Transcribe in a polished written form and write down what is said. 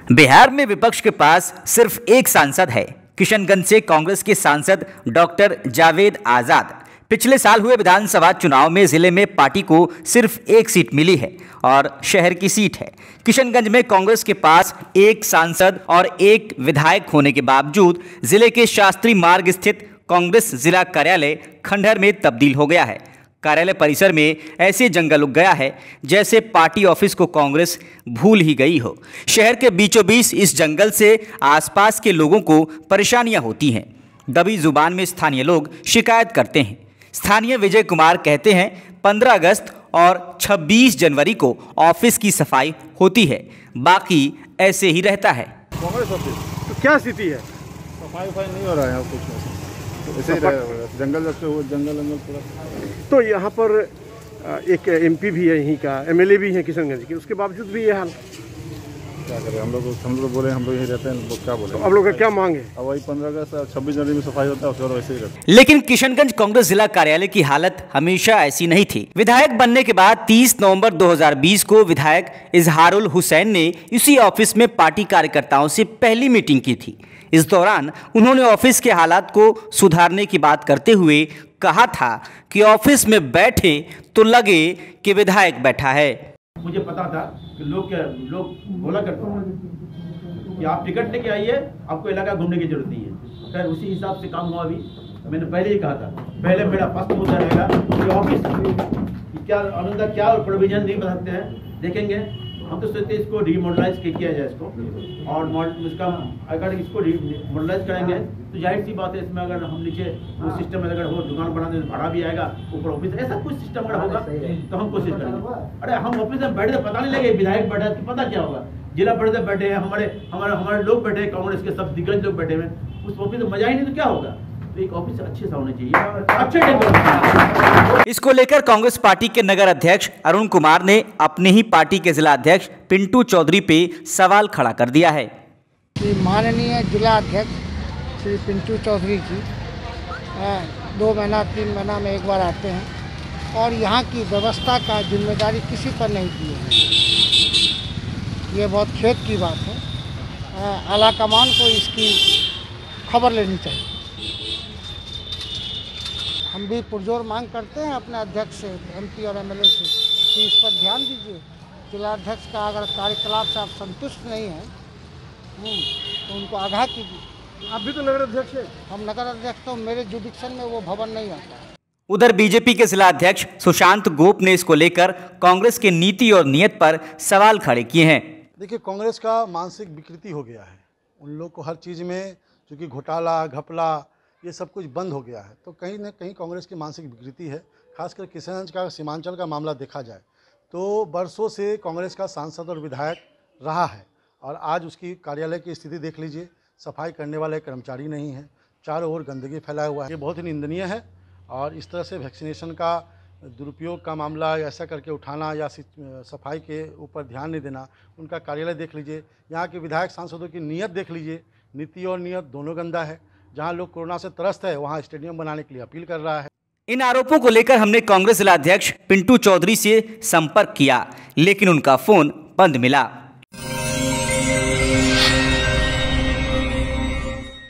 बिहार में विपक्ष के पास सिर्फ एक सांसद है। किशनगंज से कांग्रेस के सांसद डॉक्टर जावेद आजाद। पिछले साल हुए विधानसभा चुनाव में जिले में पार्टी को सिर्फ एक सीट मिली है और शहर की सीट है। किशनगंज में कांग्रेस के पास एक सांसद और एक विधायक होने के बावजूद जिले के शास्त्री मार्ग स्थित कांग्रेस जिला कार्यालय खंडहर में तब्दील हो गया है। कार्यालय परिसर में ऐसे जंगल उग गया है जैसे पार्टी ऑफिस को कांग्रेस भूल ही गई हो। शहर के बीचों बीच इस जंगल से आसपास के लोगों को परेशानियां होती हैं। दबी जुबान में स्थानीय लोग शिकायत करते हैं। स्थानीय विजय कुमार कहते हैं 15 अगस्त और 26 जनवरी को ऑफिस की सफाई होती है, बाकी ऐसे ही रहता है। कांग्रेस ऑफिस तो क्या स्थिति है? सफाई नहीं हो रहा है कुछ ऐसे ही जंगल पूरा। तो यहाँ पर एक एमपी भी है, यहीं का एमएलए भी है किशनगंज के, उसके बावजूद भी ये हाल। क्या करें हम लोग बोले, हम लोग यहीं रहते हैं, लोग क्या बोले। तो अब लोग का क्या मांग है? अब वही 15 अगस्त 26 जनवरी में सफाई होता है, उसके बाद वैसे ही रहता है। लेकिन किशनगंज कांग्रेस जिला कार्यालय की हालत हमेशा ऐसी नहीं थी। विधायक बनने के बाद 30 नवंबर 2020 को विधायक इजहारुल हुसैन ने इसी ऑफिस में पार्टी कार्यकर्ताओं से पहली मीटिंग की थी। इस दौरान उन्होंने ऑफिस के हालात को सुधारने की बात करते हुए कहा था कि ऑफिस में बैठे तो लगे कि विधायक बैठा है। मुझे पता था कि लोग बोला करते हैं कि आप टिकट लेके आइए, आपको इलाका घूमने की जरूरत नहीं है। खैर उसी हिसाब से काम हुआ। अभी मैंने पहले ही कहा था, पहले मेरा फर्स्ट मुद्दा रहेगा कि ऑफिस क्या अनुदान क्या प्रोविजन नहीं बना सकते हैं, देखेंगे। हम तो सोचते हैं इसको डीमोडलाइज किया जाए इसको, और इसका अगर इसको डीमोडलाइज करेंगे तो जाहिर सी बात है इसमें अगर हम नीचे वो सिस्टम अगर हो, दुकान बनाने में भाड़ा भी आएगा, ऊपर ऑफिस, ऐसा कुछ सिस्टम अगर होगा तो हम कोशिश करेंगे। अरे हम ऑफिस में बैठे पता नहीं लगे विधायक बैठा तो पता क्या होगा। जिला परिषद बैठे हैं, हमारे लोग बैठे हैं, कांग्रेस के सब दिग्गज लोग बैठे हुए, उस ऑफिस में मजा ही नहीं तो क्या होगा। तो एक ऑफिस अच्छे से होना चाहिए, अच्छे। इसको लेकर कांग्रेस पार्टी के नगर अध्यक्ष अरुण कुमार ने अपने ही पार्टी के जिला अध्यक्ष पिंटू चौधरी पे सवाल खड़ा कर दिया है। माननीय जिला अध्यक्ष श्री पिंटू चौधरी जी 2 महीना 3 महीना में एक बार आते हैं और यहाँ की व्यवस्था का जिम्मेदारी किसी पर नहीं दी है। ये बहुत खेद की बात है। आला कमान को इसकी खबर लेनी चाहिए। हम भी पुरजोर मांग करते हैं अपने अध्यक्ष से, एमपी और एमएलए से कि इस पर ध्यान दीजिए। जिला अध्यक्ष का अगर कार्यकलाप से आप संतुष्ट नहीं हैं तो उनको आगाह कीजिए। आप भी तो नगर अध्यक्ष हैं। हम नगर अध्यक्ष, तो मेरे जुडिक्शन में वो भवन नहीं आता है। उधर बीजेपी के जिला अध्यक्ष सुशांत गोप ने इसको लेकर कांग्रेस के नीति और नियत पर सवाल खड़े किए हैं। देखिए, कांग्रेस का मानसिक विकृति हो गया है। उन लोग को हर चीज़ में चूँकि घोटाला घपला ये सब कुछ बंद हो गया है, तो कहीं ना कहीं कांग्रेस की मानसिक विकृति है। खासकर किशनगंज का सीमांचल का मामला देखा जाए तो बरसों से कांग्रेस का सांसद और विधायक रहा है, और आज उसकी कार्यालय की स्थिति देख लीजिए। सफाई करने वाले कर्मचारी नहीं है, चारों ओर गंदगी फैलाया हुआ है। ये बहुत ही निंदनीय है। और इस तरह से वैक्सीनेशन का दुरुपयोग का मामला ऐसा करके उठाना या सफाई के ऊपर ध्यान नहीं देना। उनका कार्यालय देख लीजिए, यहाँ के विधायक सांसदों की नीयत देख लीजिए। नीति और नियत दोनों गंदा है। जहाँ लोग कोरोना से त्रस्त है वहाँ स्टेडियम बनाने के लिए अपील कर रहा है। इन आरोपों को लेकर हमने कांग्रेस जिला अध्यक्ष पिंटू चौधरी से संपर्क किया, लेकिन उनका फोन बंद मिला।